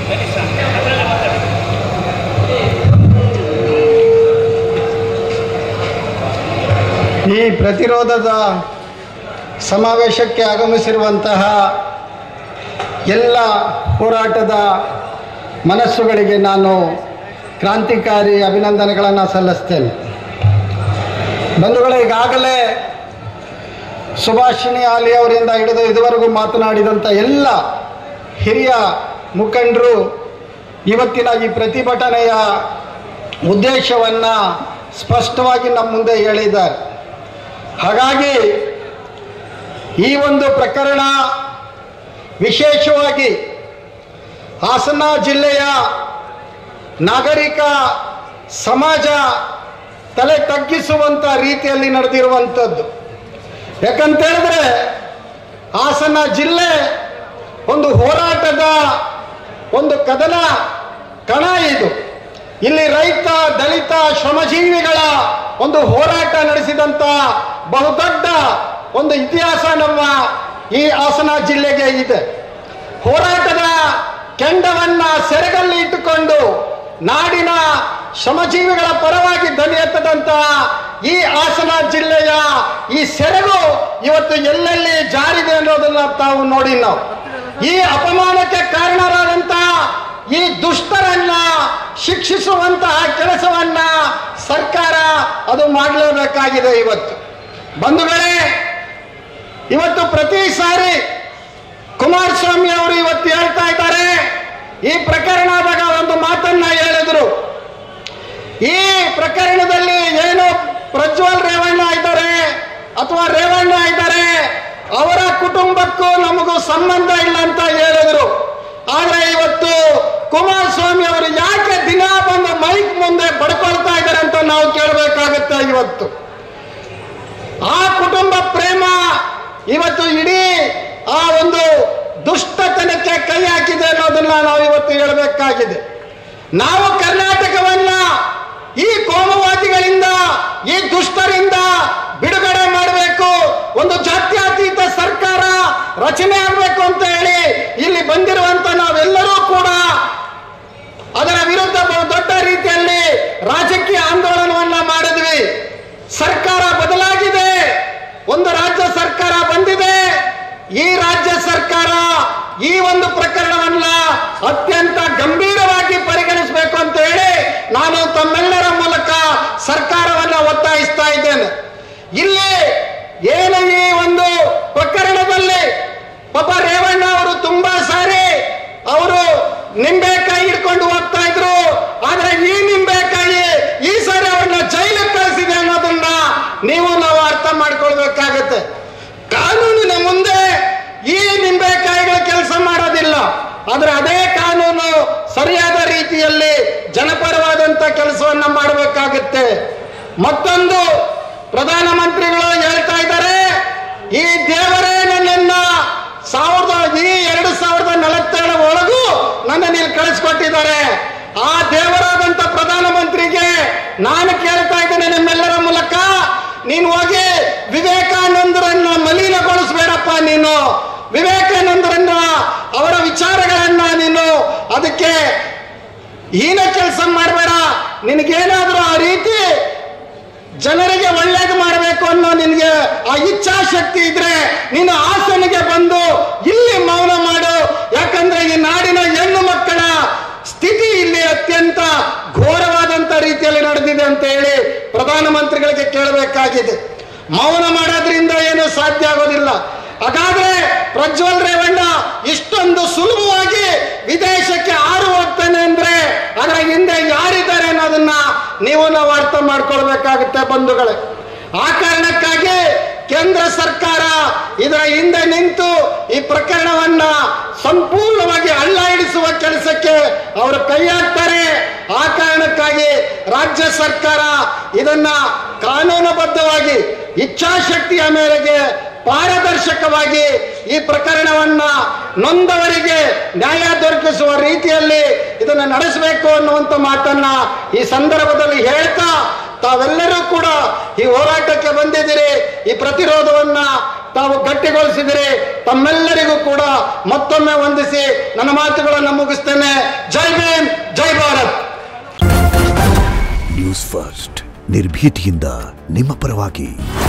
ಈ ಪ್ರತಿರೋಧದ ಸಮಾವೇಶಕ್ಕೆ ಆಗಮಿಸಿರುವಂತಹ ಎಲ್ಲ ಹೋರಾಟದ ಮನಸ್ಸುಗಳಿಗೆ ನಾನು ಕ್ರಾಂತಿಕಾರಿ ಅಭಿನಂದನೆಗಳನ್ನು ಸಲ್ಲಿಸ್ತೇನೆ. ಬಂಧುಗಳೇ, ಈಗಾಗಲೇ ಸುಭಾಷಿಣಿ ಆಲಿ ಅವರಿಂದ ಹಿಡಿದು ಇದುವರೆಗೂ ಮಾತನಾಡಿದಂಥ ಎಲ್ಲ ಹಿರಿಯ ಮುಖಂಡರು ಇವತ್ತಿನ ಈ ಪ್ರತಿಭಟನೆಯ ಉದ್ದೇಶವನ್ನು ಸ್ಪಷ್ಟವಾಗಿ ನಮ್ಮ ಮುಂದೆ ಹೇಳಿದ್ದಾರೆ. ಹಾಗಾಗಿ ಈ ಒಂದು ಪ್ರಕರಣ ವಿಶೇಷವಾಗಿ ಹಾಸನ ಜಿಲ್ಲೆಯ ನಾಗರಿಕ ಸಮಾಜ ತಲೆ ತಗ್ಗಿಸುವಂಥ ರೀತಿಯಲ್ಲಿ ನಡೆದಿರುವಂಥದ್ದು. ಯಾಕಂತೇಳಿದ್ರೆ ಹಾಸನ ಜಿಲ್ಲೆ ಒಂದು ಹೋರಾಟದ ಒಂದು ಕದನ ಕಣ ಇದು. ಇಲ್ಲಿ ರೈತ, ದಲಿತ, ಶ್ರಮಜೀವಿಗಳ ಒಂದು ಹೋರಾಟ ನಡೆಸಿದಂಥ ಬಹುದೊಡ್ಡ ಒಂದು ಇತಿಹಾಸ ನಮ್ಮ ಈ ಹಾಸನ ಜಿಲ್ಲೆಗೆ ಇದೆ. ಹೋರಾಟದ ಕೆಂಡವನ್ನ ಸೆರಗಲ್ಲಿ ಇಟ್ಟುಕೊಂಡು ನಾಡಿನ ಶ್ರಮಜೀವಿಗಳ ಪರವಾಗಿ ಧ್ವನಿ ಎತ್ತದಂತಹ ಈ ಹಾಸನ ಜಿಲ್ಲೆಯ ಈ ಸೆರಗು ಇವತ್ತು ಎಲ್ಲೆಲ್ಲಿ ಜಾರಿದೆ ಅನ್ನೋದನ್ನ ತಾವು ನೋಡಿ. ನಾವು ಈ ಅಪಮಾನಕ್ಕೆ ಕಾರಣರಾದಂತಹ ಈ ದುಷ್ಟರನ್ನ ಶಿಕ್ಷಿಸುವಂತಹ ಕೆಲಸವನ್ನ ಸರ್ಕಾರ ಅದು ಮಾಡಲೇಬೇಕಾಗಿದೆ. ಇವತ್ತು ಬಂಧುಗಳೇ, ಇವತ್ತು ಪ್ರತಿ ಸಾರಿ ಕುಮಾರಸ್ವಾಮಿ ಅವರು ಇವತ್ತು ಹೇಳ್ತಾ ಇದ್ದಾರೆ, ಈ ಪ್ರಕರಣದಾಗ ಒಂದು ಮಾತನ್ನ ಹೇಳಿದ್ರು. ಈ ಪ್ರಕರಣದಲ್ಲಿ ಏನು ಪ್ರಜ್ವಲ್ ರೇವಣ್ಣ ಇದ್ದಾರೆ ಅಥವಾ ರೇವಣ್ಣ ಇದ್ದಾರೆ, ಅವರ ಕುಟುಂಬಕ್ಕೂ ನಮಗೂ ಸಂಬಂಧ ಇಲ್ಲ ಅಂತ ಹೇಳಿದ್ರು. ಆದ್ರೆ ಇವತ್ತು ಕುಮಾರಸ್ವಾಮಿ ಅವರು ಯಾಕೆ ದಿನ ಬಂದು ಮೈಕ್ ಮುಂದೆ ಬಡ್ಕೊಳ್ತಾ ಇದ್ದಾರೆ ಅಂತ ನಾವು ಕೇಳಬೇಕಾಗುತ್ತೆ. ಇವತ್ತು ಆ ಕುಟುಂಬ ಪ್ರೇಮ ಇವತ್ತು ಇಡೀ ಆ ಒಂದು ದುಷ್ಟತನಕ್ಕೆ ಕೈ ಹಾಕಿದೆ ಅನ್ನೋದನ್ನ ನಾವು ಇವತ್ತು ಹೇಳಬೇಕಾಗಿದೆ. ನಾವು ಕರ್ನಾಟಕವನ್ನ ಈ ಕೋಮುವಾದಿಗಳಿಂದ, ಈ ದುಷ್ಟರಿಂದ ಬಿಡುಗಡೆ ಮಾಡಬೇಕು, ಒಂದು ಜಾತ್ಯತೀತ ಸರ್ಕಾರ ರಚನೆ ಆಗಬೇಕು ಅಂತ ಹೇಳಿ ಇಲ್ಲಿ ಬಂದಿರುವಂತ ನಾವೆಲ್ಲರೂ ಕೂಡ ಅದರ ವಿರುದ್ಧ ದೊಡ್ಡ ರೀತಿಯಲ್ಲಿ ರಾಜಕೀಯ ಆಂದೋಲನವನ್ನ ಮಾಡಿದ್ವಿ. ಸರ್ಕಾರ ಬದಲಾಗಿದೆ, ಒಂದು ರಾಜ್ಯ ಸರ್ಕಾರ ಬಂದಿದೆ. ಈ ರಾಜ್ಯ ಸರ್ಕಾರ ಈ ಒಂದು ಪ್ರಕರಣವನ್ನ ಅತ್ಯಂತ ಗಂಭೀರವಾಗಿ ಪರಿಗಣಿಸಬೇಕು ಅಂತ ಹೇಳಿ ನಾನು ತಮ್ಮೆಲ್ಲರ ಮೂಲಕ ಸರ್ಕಾರವನ್ನ ಒತ್ತಾಯಿಸ್ತಾ ಇದ್ದೇನೆ. ಇಲ್ಲಿ ಏನು ಈ ಒಂದು ಪ್ರಕರಣದಲ್ಲಿ ಪಾಪ ರೇವಣ್ಣ ಅವರು ತುಂಬಾ ಸಾರಿ ಅವರು ನಿಂಬೆಕಾಯಿ ಹಿಡ್ಕೊಂಡು ಹೋಗ್ತಾ ಇದ್ರು. ಆದ್ರೆ ಈ ನಿಂಬೆಕಾಯಿ ಈ ಸಾರಿ ಅವ್ರನ್ನ ಜೈಲಿಗೆ ಕಳಿಸಿದೆ ಅನ್ನೋದನ್ನ ನಾವು ಅರ್ಥ ಮಾಡ್ಕೊಳ್ಬೇಕಾಗತ್ತೆ. ಕಾನೂನಿನ ಮುಂದೆ ಈ ನಿಂಬೆಕಾಯಿಗಳ ಕೆಲಸ ಮಾಡೋದಿಲ್ಲ. ಆದ್ರೆ ಅದೇ ಕಾನೂನು ಸರಿಯಾದ ರೀತಿಯಲ್ಲಿ ಜನಪರವಾದಂತ ಕೆಲಸವನ್ನ ಮಾಡಬೇಕಾಗುತ್ತೆ. ಮತ್ತೊಂದು ಪ್ರಧಾನಮಂತ್ರಿಗಳು ಹೇಳ್ತಾ ಇದ್ದಾರೆ, ಈ ದೇವರೇ ನನ್ನನ್ನ 2042 ಒಳಗೂ ನನ್ನನ್ನು ಇಲ್ಲಿ ಕಳಿಸ್ಕೊಟ್ಟಿದ್ದಾರೆ. ಆ ದೇವರಾದಂತ ಪ್ರಧಾನಮಂತ್ರಿಗೆ ನಾನು ಕೇಳ್ತಾ ಇದ್ದೇನೆ ನಿಮ್ಮೆಲ್ಲರ ಮೂಲಕ, ನೀನು ಹೋಗಿ ವಿವೇಕಾನಂದರನ್ನ ಮಲಿನಗೊಳಿಸ್ಬೇಡಪ್ಪ. ನೀನು ವಿವೇಕಾನಂದರನ್ನ ಅವರ ವಿಚಾರಗಳನ್ನ ನೀನು ಅದಕ್ಕೆ ಹೀನ ಕೆಲಸ ಮಾಡಬೇಡ. ನಿನಗೇನಾದ್ರೂ ಆ ರೀತಿ ಜನರಿಗೆ ಒಳ್ಳೇದು ಮಾಡಬೇಕು ಅನ್ನೋ ನಿನಗೆ ಆ ಇಚ್ಛಾಶಕ್ತಿ ಇದ್ರೆ ನೀನು ಹಾಸನಿಗೆ ಬಂದು ಇಲ್ಲಿ ಮೌನ ಮಾಡು. ಯಾಕಂದ್ರೆ ಈ ನಾಡಿನ ಹೆಣ್ಣು ಮಕ್ಕಳ ಸ್ಥಿತಿ ಇಲ್ಲಿ ಅತ್ಯಂತ ಘೋರವಾದಂತ ರೀತಿಯಲ್ಲಿ ನಡೆದಿದೆ ಅಂತ ಹೇಳಿ ಪ್ರಧಾನಮಂತ್ರಿಗಳಿಗೆ ಕೇಳಬೇಕಾಗಿದೆ. ಮೌನ ಮಾಡೋದ್ರಿಂದ ಏನು ಸಾಧ್ಯ ಆಗೋದಿಲ್ಲ. ಹಾಗಾದ್ರೆ ಪ್ರಜ್ವಲ್ ರೇವಣ್ಣ ಇಷ್ಟೊಂದು ಸುಲಭವಾಗಿ ವಿದೇಶಕ್ಕೆ ಹಾರು ಹೋಗ್ತಾನೆ ಅಂದ್ರೆ ಅದರ ಹಿಂದೆ ಯಾರಿದ್ದಾರೆ ಅನ್ನೋದನ್ನ ನಾವು ಅರ್ಥ ಮಾಡ್ಕೊಳ್ಬೇಕಾಗುತ್ತೆ ಬಂಧುಗಳೇ. ಆ ಕಾರಣಕ್ಕಾಗಿ ಕೇಂದ್ರ ಸರ್ಕಾರ ಇದರ ಹಿಂದೆ ನಿಂತು ಈ ಪ್ರಕರಣವನ್ನ ಸಂಪೂರ್ಣವಾಗಿ ಹಳ್ಳ ಹಿಡಿಸುವ ಕೆಲಸಕ್ಕೆ ಅವರು ಕೈ ಹಾಕ್ತಾರೆ. ಆ ಕಾರಣಕ್ಕಾಗಿ ರಾಜ್ಯ ಸರ್ಕಾರ ಇದನ್ನ ಕಾನೂನುಬದ್ಧವಾಗಿ ಇಚ್ಛಾಶಕ್ತಿಯ ಮೇರೆಗೆ ಪಾರದರ್ಶಕವಾಗಿ ಈ ಪ್ರಕರಣವನ್ನ ನೊಂದವರಿಗೆ ನ್ಯಾಯ ದೊರಕಿಸುವ ರೀತಿಯಲ್ಲಿ ಇದನ್ನ ನಡೆಸಬೇಕು ಅನ್ನುವಂಥ ಮಾತನ್ನ ಈ ಸಂದರ್ಭದಲ್ಲಿ ಹೇಳ್ತಾ, ತಾವೆಲ್ಲರೂ ಕೂಡ ಈ ಹೋರಾಟಕ್ಕೆ ಬಂದಿದ್ದೀರಿ. ಈ ಪ್ರತಿರೋಧವನ್ನ ತಾವು ಗಟ್ಟಿಗೊಳಿಸಿದಿರಿ. ತಮ್ಮೆಲ್ಲರಿಗೂ ಕೂಡ ಮತ್ತೊಮ್ಮೆ ವಂದಿಸಿ ನನ್ನ ಮಾತುಗಳನ್ನು ಮುಗಿಸ್ತೇನೆ. ಜೈ ಭೀಮ್, ಜೈ ಭಾರತ್. ನ್ಯೂಸ್ ಫಸ್ಟ್ ನಿರ್ಭೀತಿಯಿಂದ ನಿಮ್ಮ ಪರವಾಗಿ.